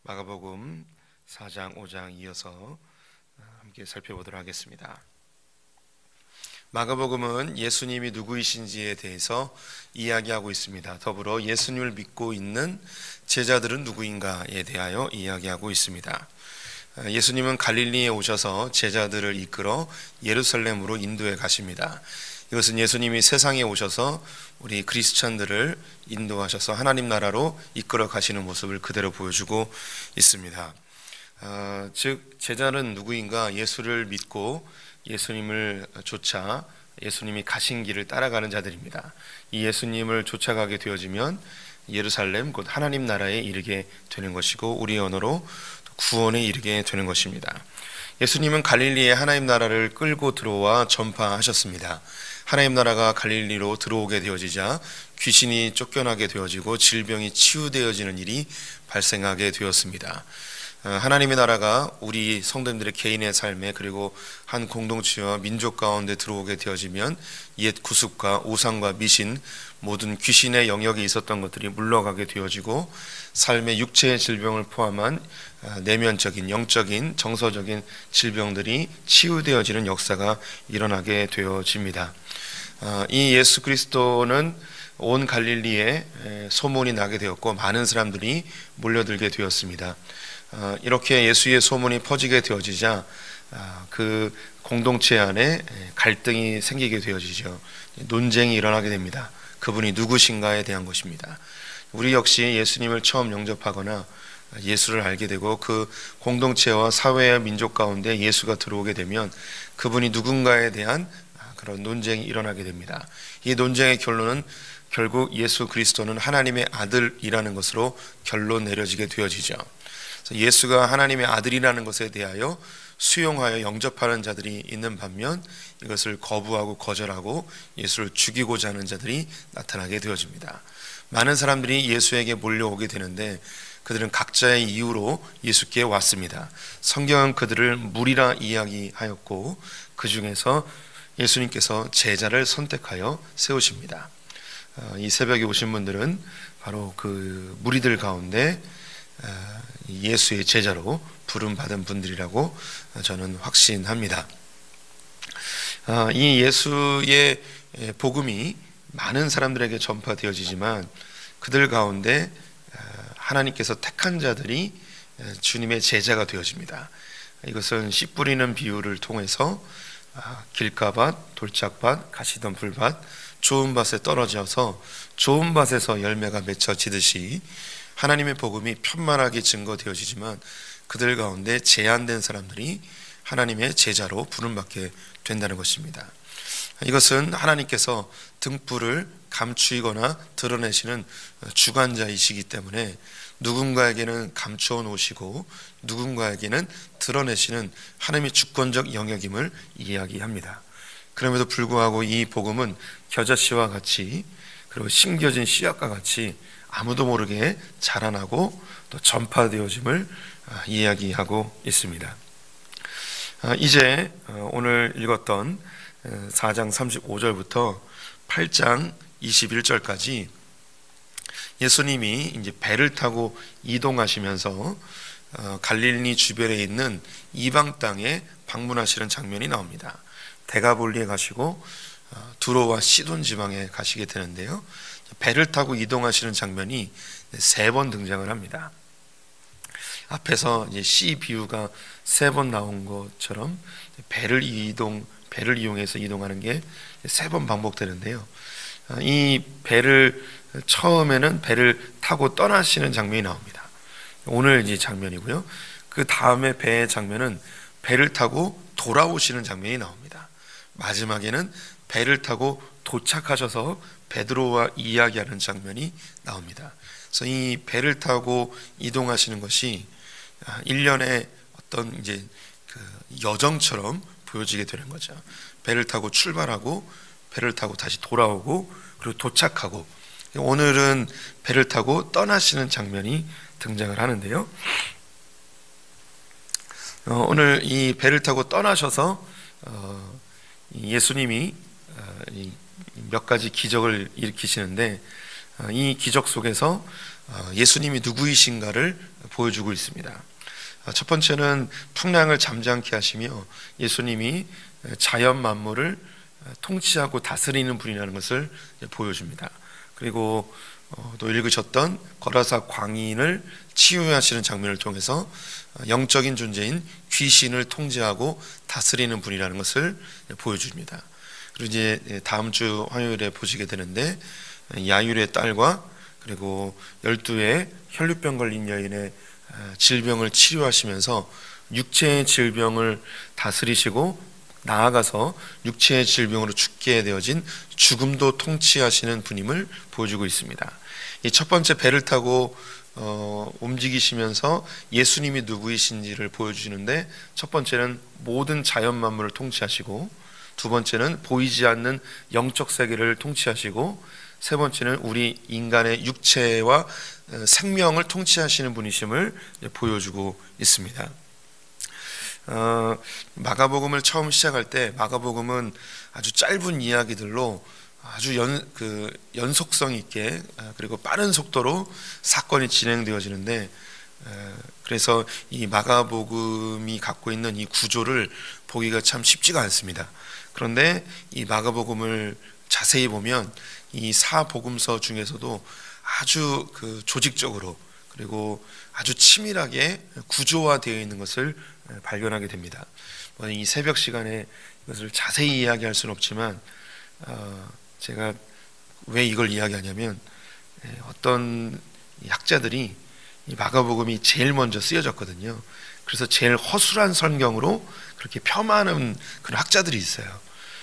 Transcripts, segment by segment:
마가복음 4장, 5장 이어서 함께 살펴보도록 하겠습니다. 마가복음은 예수님이 누구이신지에 대해서 이야기하고 있습니다. 더불어 예수님을 믿고 있는 제자들은 누구인가에 대하여 이야기하고 있습니다. 예수님은 갈릴리에 오셔서 제자들을 이끌어 예루살렘으로 인도해 가십니다. 이것은 예수님이 세상에 오셔서 우리 크리스찬들을 인도하셔서 하나님 나라로 이끌어 가시는 모습을 그대로 보여주고 있습니다. 즉 제자는 누구인가? 예수를 믿고 예수님을 쫓아 예수님이 가신 길을 따라가는 자들입니다. 이 예수님을 쫓아가게 되어지면 예루살렘 곧 하나님 나라에 이르게 되는 것이고 우리 언어로 구원에 이르게 되는 것입니다. 예수님은 갈릴리에 하나님 나라를 끌고 들어와 전파하셨습니다. 하나님 나라가 갈릴리로 들어오게 되어지자 귀신이 쫓겨나게 되어지고 질병이 치유되어지는 일이 발생하게 되었습니다. 하나님의 나라가 우리 성도님들의 개인의 삶에 그리고 한 공동체와 민족 가운데 들어오게 되어지면 옛 구습과 우상과 미신 모든 귀신의 영역에 있었던 것들이 물러가게 되어지고 삶의 육체의 질병을 포함한 내면적인 영적인 정서적인 질병들이 치유되어지는 역사가 일어나게 되어집니다. 이 예수 그리스도는 온 갈릴리에 소문이 나게 되었고 많은 사람들이 몰려들게 되었습니다. 이렇게 예수의 소문이 퍼지게 되어지자 그 공동체 안에 갈등이 생기게 되어지죠. 논쟁이 일어나게 됩니다. 그분이 누구신가에 대한 것입니다. 우리 역시 예수님을 처음 영접하거나 예수를 알게 되고 그 공동체와 사회와 민족 가운데 예수가 들어오게 되면 그분이 누군가에 대한 그런 논쟁이 일어나게 됩니다. 이 논쟁의 결론은 결국 예수 그리스도는 하나님의 아들이라는 것으로 결론 내려지게 되어지죠. 그래서 예수가 하나님의 아들이라는 것에 대하여 수용하여 영접하는 자들이 있는 반면 이것을 거부하고 거절하고 예수를 죽이고자 하는 자들이 나타나게 되어집니다. 많은 사람들이 예수에게 몰려오게 되는데 그들은 각자의 이유로 예수께 왔습니다. 성경은 그들을 무리라 이야기하였고 그 중에서 예수님께서 제자를 선택하여 세우십니다. 이 새벽에 오신 분들은 바로 그 무리들 가운데 예수의 제자로 부름받은 분들이라고 저는 확신합니다. 이 예수의 복음이 많은 사람들에게 전파되어지지만 그들 가운데 하나님께서 택한 자들이 주님의 제자가 되어집니다. 이것은 씨 뿌리는 비유를 통해서 길가밭, 돌짝밭, 가시덤불밭, 좋은 밭에 떨어져서 좋은 밭에서 열매가 맺혀지듯이 하나님의 복음이 편만하게 증거되어지지만 그들 가운데 제한된 사람들이 하나님의 제자로 부름받게 된다는 것입니다. 이것은 하나님께서 등불을 감추이거나 드러내시는 주관자이시기 때문에 누군가에게는 감추어 놓으시고 누군가에게는 드러내시는 하나님의 주권적 영역임을 이야기합니다. 그럼에도 불구하고 이 복음은 겨자씨와 같이 그리고 심겨진 씨앗과 같이 아무도 모르게 자라나고 또 전파되어짐을 이야기하고 있습니다. 이제 오늘 읽었던 4장 35절부터 8장 21절까지 예수님이 이제 배를 타고 이동하시면서 갈릴리 주변에 있는 이방 땅에 방문하시는 장면이 나옵니다. 데가볼리에 가시고 두로와 시돈 지방에 가시게 되는데요. 배를 타고 이동하시는 장면이 3번 등장을 합니다. 앞에서 이제 씨 비유가 3번 나온 것처럼 배를 이용해서 이동하는 게 3번 반복되는데요. 이 배를 처음에는 배를 타고 떠나시는 장면이 나옵니다. 오늘 이 장면이고요. 그 다음에 배의 장면은 배를 타고 돌아오시는 장면이 나옵니다. 마지막에는 배를 타고 도착하셔서 베드로와 이야기하는 장면이 나옵니다. 그래서 이 배를 타고 이동하시는 것이 일련의 어떤 이제 그 여정처럼 보여지게 되는 거죠. 배를 타고 출발하고 배를 타고 다시 돌아오고 그리고 도착하고 오늘은 배를 타고 떠나시는 장면이 등장을 하는데요. 오늘 이 배를 타고 떠나셔서 예수님이 몇 가지 기적을 일으키시는데 이 기적 속에서 예수님이 누구이신가를 보여주고 있습니다. 첫 번째는 풍랑을 잠잠케 하시며 예수님이 자연 만물을 통치하고 다스리는 분이라는 것을 보여줍니다. 그리고 또 읽으셨던 거라사 광인을 치유하시는 장면을 통해서 영적인 존재인 귀신을 통제하고 다스리는 분이라는 것을 보여줍니다. 그리고 이제 다음 주 화요일에 보시게 되는데 야율의 딸과 그리고 12의 혈류병 걸린 여인의 질병을 치료하시면서 육체의 질병을 다스리시고 나아가서 육체의 질병으로 죽게 되어진 죽음도 통치하시는 분임을 보여주고 있습니다. 이 첫 번째 배를 타고 움직이시면서 예수님이 누구이신지를 보여주시는데, 첫 번째는 모든 자연 만물을 통치하시고, 두 번째는 보이지 않는 영적 세계를 통치하시고, 세 번째는 우리 인간의 육체와 생명을 통치하시는 분이심을 보여주고 있습니다. 마가복음을 처음 시작할 때 마가복음은 아주 짧은 이야기들로 아주 연속성 있게 그리고 빠른 속도로 사건이 진행되어지는데, 그래서 이 마가복음이 갖고 있는 이 구조를 보기가 참 쉽지가 않습니다. 그런데 이 마가복음을 자세히 보면 이 사복음서 중에서도 아주 조직적으로 그리고 아주 치밀하게 구조화되어 있는 것을 발견하게 됩니다. 이 새벽 시간에 이것을 자세히 이야기할 수는 없지만 제가 왜 이걸 이야기하냐면, 어떤 학자들이 이 마가복음이 제일 먼저 쓰여졌거든요. 그래서 제일 허술한 성경으로 그렇게 폄하하는 그런 학자들이 있어요.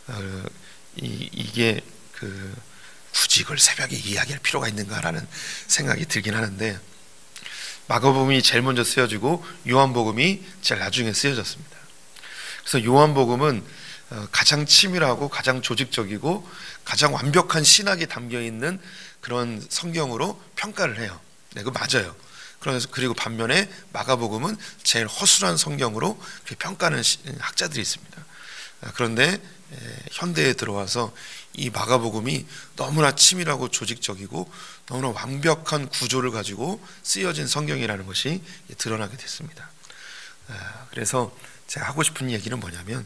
이게 굳이 이걸 새벽에 이야기할 필요가 있는가라는 생각이 들긴 하는데, 마가복음이 제일 먼저 쓰여지고 요한복음이 제일 나중에 쓰여졌습니다. 그래서 요한복음은 가장 치밀하고 가장 조직적이고 가장 완벽한 신학이 담겨있는 그런 성경으로 평가를 해요. 네, 그거 맞아요. 그리고 반면에 마가복음은 제일 허술한 성경으로 평가하는 학자들이 있습니다. 그런데 현대에 들어와서 이 마가복음이 너무나 치밀하고 조직적이고 너무나 완벽한 구조를 가지고 쓰여진 성경이라는 것이 드러나게 됐습니다. 그래서 제가 하고 싶은 얘기는 뭐냐면,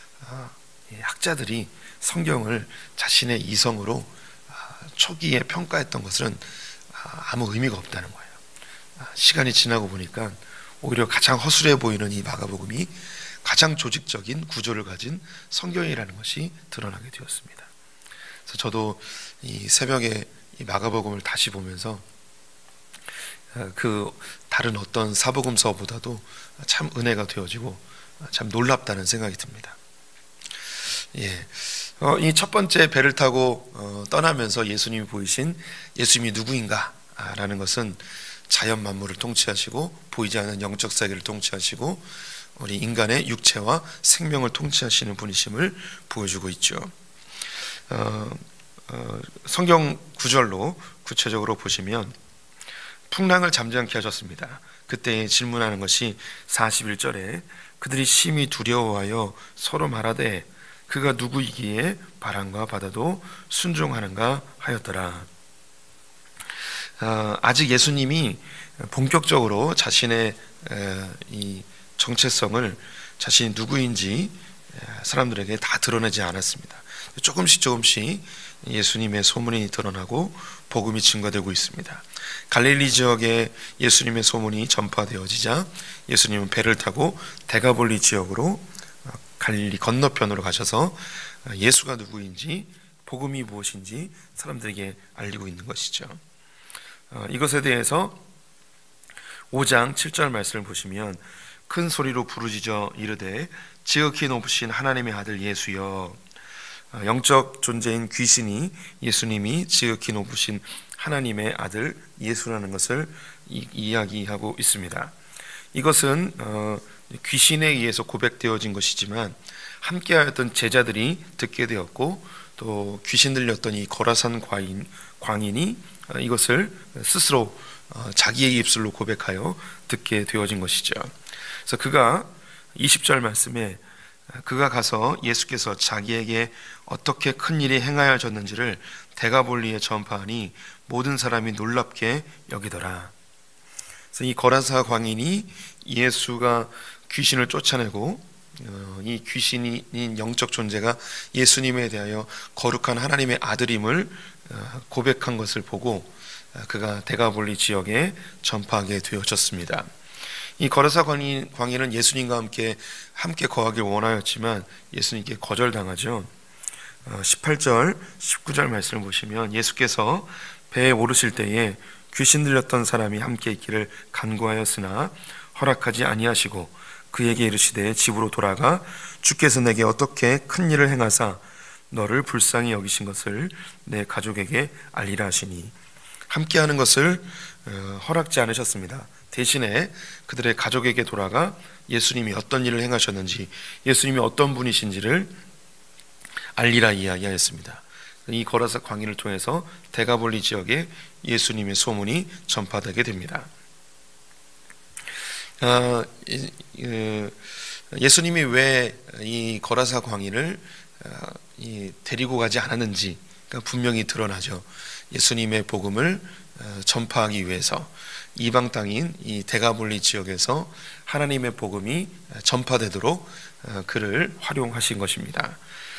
학자들이 성경을 자신의 이성으로 초기에 평가했던 것은 아무 의미가 없다는 거예요. 시간이 지나고 보니까 오히려 가장 허술해 보이는 이 마가복음이 가장 조직적인 구조를 가진 성경이라는 것이 드러나게 되었습니다. 그래서 저도 이 새벽에 이 마가복음을 다시 보면서 다른 어떤 사복음서보다도 참 은혜가 되어지고 참 놀랍다는 생각이 듭니다. 이 첫 번째 배를 타고 떠나면서 예수님이 보이신 예수님이 누구인가 라는 것은 자연 만물을 통치하시고 보이지 않는 영적 세계를 통치하시고 우리 인간의 육체와 생명을 통치하시는 분이심을 보여주고 있죠. 성경 구절로 구체적으로 보시면 풍랑을 잠잠케 하셨습니다. 그때 질문하는 것이 41절에 그들이 심히 두려워하여 서로 말하되 그가 누구이기에 바람과 바다도 순종하는가 하였더라. 아직 예수님이 본격적으로 자신의 이 정체성을 자신이 누구인지 사람들에게 다 드러내지 않았습니다. 조금씩 예수님의 소문이 드러나고 복음이 증거되고 있습니다. 갈릴리 지역에 예수님의 소문이 전파되어지자 예수님은 배를 타고 데가볼리 지역으로 갈릴리 건너편으로 가셔서 예수가 누구인지 복음이 무엇인지 사람들에게 알리고 있는 것이죠. 이것에 대해서 5장 7절 말씀을 보시면 큰 소리로 부르짖어 이르되 지극히 높으신 하나님의 아들 예수여, 영적 존재인 귀신이 예수님이 지극히 높으신 하나님의 아들 예수라는 것을 이야기하고 있습니다. 이것은 귀신에 의해서 고백되어진 것이지만 함께하였던 제자들이 듣게 되었고 또 귀신 들렸던 이 거라산 광인이 이것을 스스로 자기의 입술로 고백하여 듣게 되어진 것이죠. 그래서 그가 20절 말씀에 그가 가서 예수께서 자기에게 어떻게 큰 일이 행하여졌는지를 데가볼리에 전파하니 모든 사람이 놀랍게 여기더라. 그래서 이 거라사 광인이 예수가 귀신을 쫓아내고 이 귀신인 영적 존재가 예수님에 대하여 거룩한 하나님의 아들임을 고백한 것을 보고 그가 데가볼리 지역에 전파하게 되어졌습니다. 이 거라사 광인은 예수님과 함께 거하길 원하였지만 예수님께 거절당하죠. 18절 19절 말씀을 보시면 예수께서 배에 오르실 때에 귀신 들렸던 사람이 함께 있기를 간구하였으나 허락하지 아니하시고 그에게 이르시되 집으로 돌아가 주께서 내게 어떻게 큰 일을 행하사 너를 불쌍히 여기신 것을 내 가족에게 알리라 하시니, 함께하는 것을 허락지 않으셨습니다. 대신에 그들의 가족에게 돌아가 예수님이 어떤 일을 행하셨는지, 예수님이 어떤 분이신지를 알리라 이야기하였습니다. 이 거라사 광인을 통해서 데가볼리 지역에 예수님의 소문이 전파되게 됩니다. 예수님이 왜 이 거라사 광인을 데리고 가지 않았는지가 분명히 드러나죠. 예수님의 복음을 전파하기 위해서 이방 땅인 이 데가볼리 지역에서 하나님의 복음이 전파되도록 그를 활용하신 것입니다.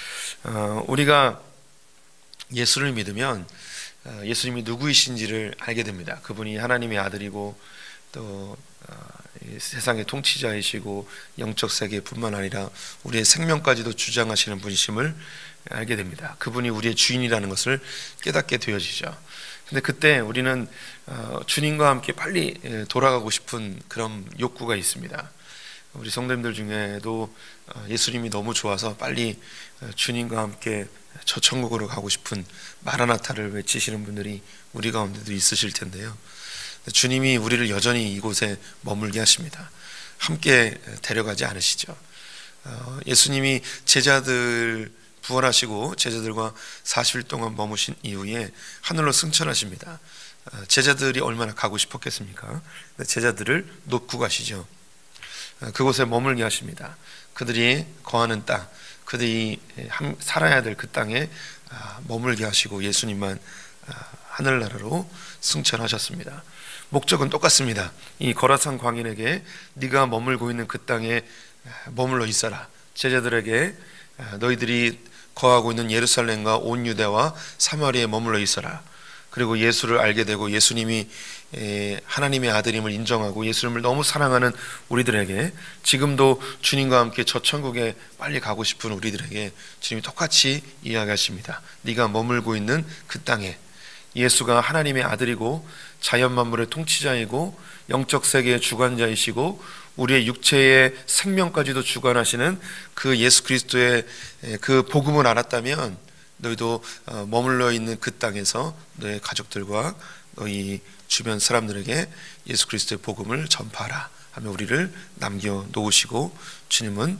우리가 예수를 믿으면 예수님이 누구이신지를 알게 됩니다. 그분이 하나님의 아들이고 또 세상의 통치자이시고 영적 세계뿐만 아니라 우리의 생명까지도 주장하시는 분이심을 알게 됩니다. 그분이 우리의 주인이라는 것을 깨닫게 되어지죠. 근데 그때 우리는 주님과 함께 빨리 돌아가고 싶은 그런 욕구가 있습니다. 우리 성도님들 중에도 예수님이 너무 좋아서 빨리 주님과 함께 저 천국으로 가고 싶은 마라나타를 외치시는 분들이 우리 가운데도 있으실 텐데요. 주님이 우리를 여전히 이곳에 머물게 하십니다. 함께 데려가지 않으시죠. 예수님이 제자들 부활하시고 제자들과 40일 동안 머무신 이후에 하늘로 승천하십니다. 제자들이 얼마나 가고 싶었겠습니까? 제자들을 놓고 가시죠. 그곳에 머물게 하십니다. 그들이 거하는 땅, 그들이 살아야 될 그 땅에 머물게 하시고 예수님만 하늘나라로 승천하셨습니다. 목적은 똑같습니다. 이 거라산 광인에게 네가 머물고 있는 그 땅에 머물러 있어라. 제자들에게 너희들이 거하고 있는 예루살렘과 온 유대와 사마리아에 머물러 있어라. 그리고 예수를 알게 되고 예수님이 하나님의 아들임을 인정하고 예수님을 너무 사랑하는 우리들에게, 지금도 주님과 함께 저 천국에 빨리 가고 싶은 우리들에게 주님이 똑같이 이야기하십니다. 네가 머물고 있는 그 땅에 예수가 하나님의 아들이고 자연 만물의 통치자이고 영적 세계의 주관자이시고 우리의 육체의 생명까지도 주관하시는 그 예수 그리스도의 그 복음을 알았다면 너희도 머물러 있는 그 땅에서 너의 가족들과 너희 주변 사람들에게 예수 그리스도의 복음을 전파하라 하며 우리를 남겨놓으시고 주님은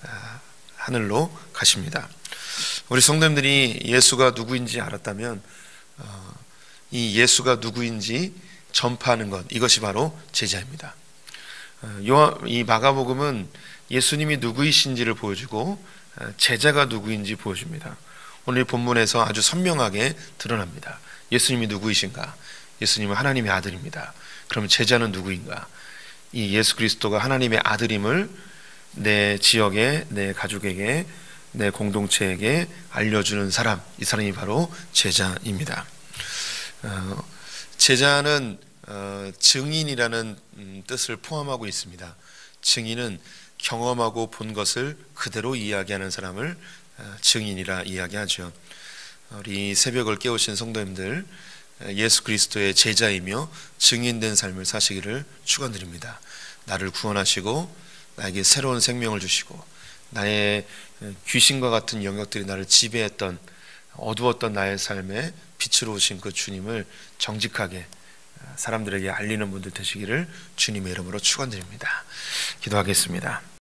하늘로 가십니다. 우리 성도님들이 예수가 누구인지 알았다면 이 예수가 누구인지 전파하는 것, 이것이 바로 제자입니다. 이 마가복음은 예수님이 누구이신지를 보여주고 제자가 누구인지 보여줍니다. 오늘 본문에서 아주 선명하게 드러납니다. 예수님이 누구이신가? 예수님은 하나님의 아들입니다. 그러면 제자는 누구인가? 이 예수 그리스도가 하나님의 아들임을 내 지역에, 내 가족에게, 내 공동체에게 알려주는 사람, 이 사람이 바로 제자입니다. 제자는 증인이라는 뜻을 포함하고 있습니다. 증인은 경험하고 본 것을 그대로 이야기하는 사람을 증인이라 이야기하죠. 우리 새벽을 깨우신 성도님들, 예수 그리스도의 제자이며 증인된 삶을 사시기를 축원드립니다. 나를 구원하시고 나에게 새로운 생명을 주시고 나의 귀신과 같은 영역들이 나를 지배했던 어두웠던 나의 삶에 빛으로 오신 그 주님을 정직하게 사람들에게 알리는 분들 되시기를 주님의 이름으로 축원드립니다. 기도하겠습니다.